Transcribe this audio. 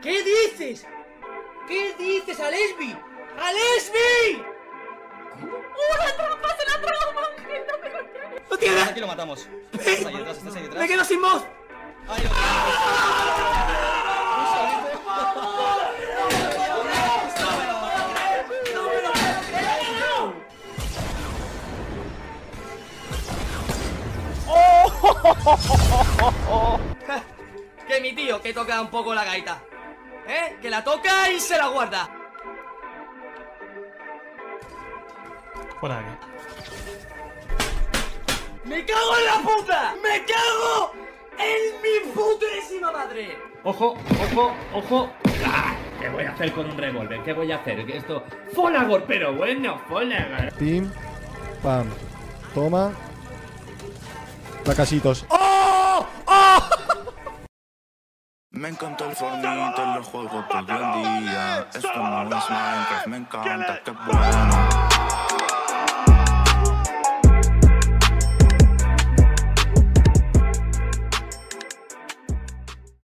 ¿Qué dices? ¿Qué dices, Alesbi? ¡Alesbi! ¡La trampa! ¡Se la trajo, Manjeta! ¡Lo tienes! Aquí lo matamos. ¡Ven! Estás ahí detrás, estás ahí detrás. ¡Me quedo sin voz! Ahí lo Que mi tío que toca un poco la gaita. Que la toca y se la guarda. Fuera de aquí. ¡Me cago en la puta! ¡Me cago en mi putísima madre! Ojo, ojo, ojo. ¡Ah! ¿Qué voy a hacer con un revólver? ¿Qué voy a hacer? Que esto... Folagor, pero bueno, Folagor. Pim, pam. Toma. Fracasitos. ¡Oh! ¡Oh! Me encanta el Fortnite, en los juegos todo el día. Esto no es Minecraft, me encanta, qué bueno.